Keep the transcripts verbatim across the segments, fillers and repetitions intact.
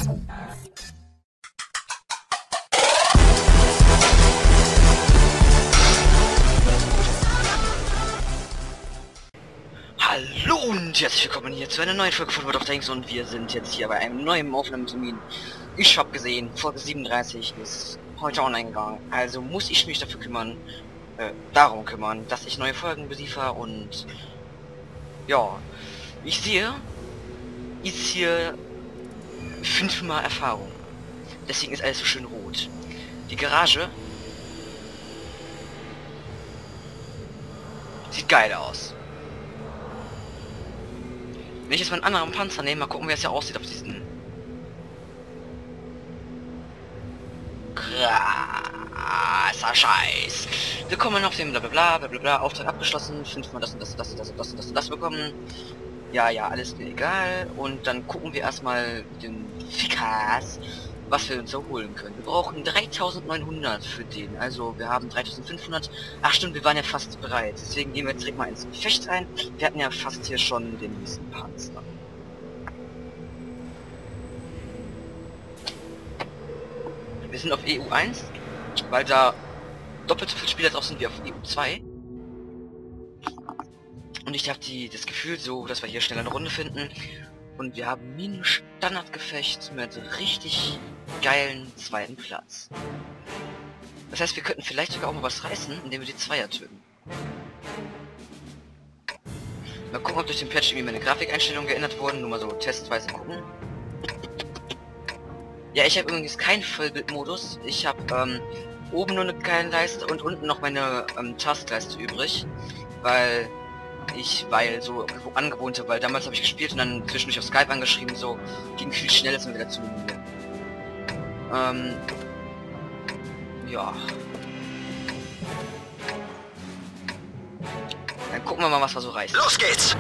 Hallo und herzlich willkommen hier zu einer neuen Folge von World of Tanks und wir sind jetzt hier bei einem neuen Aufnahmetermin. Ich habe gesehen, Folge siebenunddreißig ist heute online gegangen, also muss ich mich dafür kümmern, äh, darum kümmern, dass ich neue Folgen beliefere und ja, ich sehe, ist hier fünfmal Erfahrung, deswegen ist alles so schön rot. Die Garage sieht geil aus. Wenn ich jetzt mal einen anderen Panzer nehme, mal gucken, wie es ja aussieht auf diesen. Krasser Scheiß. Willkommen auf dem blablabla, blablabla, Auftrag abgeschlossen, fünfmal das und das und das und das und das und das und das bekommen. Ja, ja, alles mir egal. Und dann gucken wir erstmal den Fikas, was wir uns erholen können. Wir brauchen dreitausendneunhundert für den, also wir haben dreitausendfünfhundert. Ach stimmt, wir waren ja fast bereit, deswegen gehen wir jetzt direkt mal ins Gefecht rein. Wir hatten ja fast hier schon den nächsten Panzer. Wir sind auf E U eins, weil da doppelt so viele Spieler drauf sind wie auf E U zwei. Und ich habe die das Gefühl so, dass wir hier schneller eine Runde finden. Und wir haben ein Standardgefecht mit richtig geilen zweiten Platz. Das heißt, wir könnten vielleicht sogar auch mal was reißen, indem wir die Zweier töten. Mal gucken, ob durch den Patch irgendwie meine Grafikeinstellungen geändert wurden. Nur mal so testweise gucken. Ja, ich habe übrigens keinen Vollbildmodus. Ich habe ähm, oben nur eine kleine Leiste und unten noch meine ähm, Taskleiste übrig. Weil... Ich, weil so angewohnte, weil damals habe ich gespielt und dann zwischendurch auf Skype angeschrieben, so ging viel schneller zum wieder zu mir. Ähm, ja. Dann gucken wir mal, was wir so reißen. Los geht's!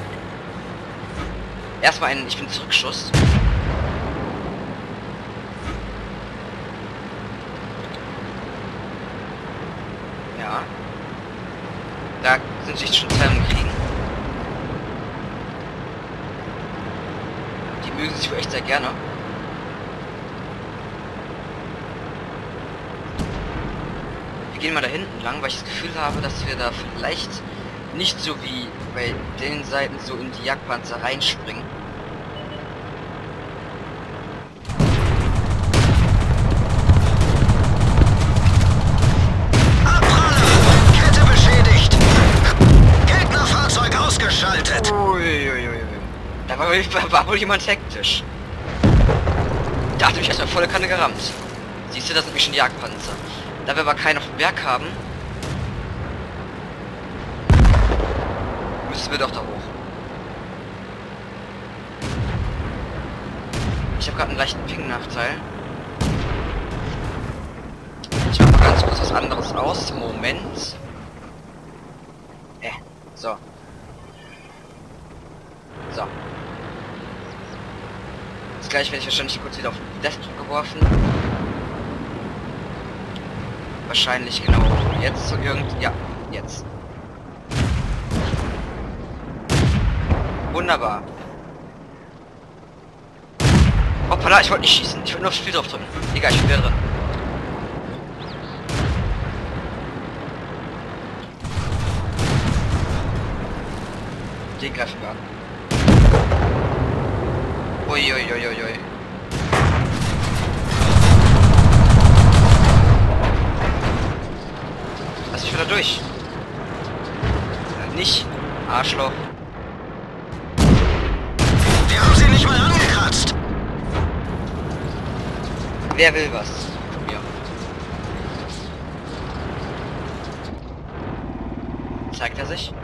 Erstmal einen, ich bin Zurückschuss. Ja. Da sind sich schon zwei am Kriegen. Die mögen sich wohl echt sehr gerne. Wir gehen mal da hinten lang, weil ich das Gefühl habe, dass wir da vielleicht nicht so wie bei den Seiten so in die Jagdpanzer reinspringen. Uiuiui. Da war, war, war wohl jemand hektisch. Da hat mich erstmal volle Kanne gerammt. Siehst du, das sind mich schon Jagdpanzer. Da wir aber keinen auf dem Berg haben, müssen wir doch da hoch. Ich habe gerade einen leichten Ping-Nachteil. Ich mache mal ganz kurz was anderes aus. Moment. Äh, so. So. Jetzt gleich werde ich wahrscheinlich kurz wieder auf den Desktop geworfen. Wahrscheinlich genau jetzt so irgend... Ja, jetzt. Wunderbar. Hoppala, ich wollte nicht schießen. Ich wollte nur aufs Spiel drauf drücken. Egal, ich bin wieder drin. Den greifen wir an. Uiuiuiui. Lass mich wieder durch. Ja, nicht. Arschloch. Wir haben sie nicht mal angekratzt. Wer will was? Ja. Zeigt er sich?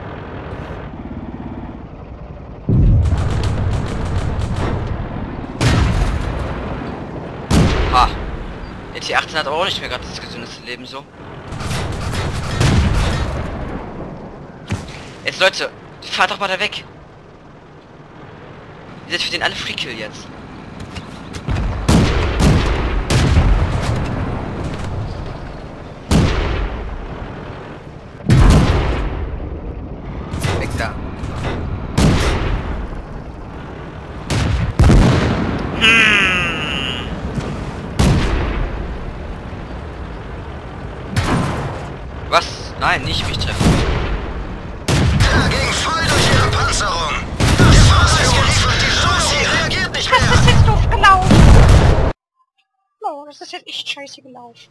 Ha. Der T achtzehn hat aber auch nicht mehr gerade das gesündeste Leben so. Jetzt Leute, fahrt doch mal da weg. Ihr seid für den alle Freekill jetzt. Weg da. Hm. Nein, nicht mich treffen. Er ging voll durch ihre Panzerung. Das Fahrzeug geliefert die Chance, sie reagiert nicht mehr. Das ist jetzt doof gelaufen. Oh, das ist jetzt echt scheiße gelaufen.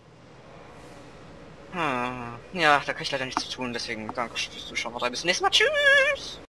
Hm. Ja, da kann ich leider nichts zu tun, deswegen danke fürs Zuschauen. Bis zum nächsten Mal. Tschüss!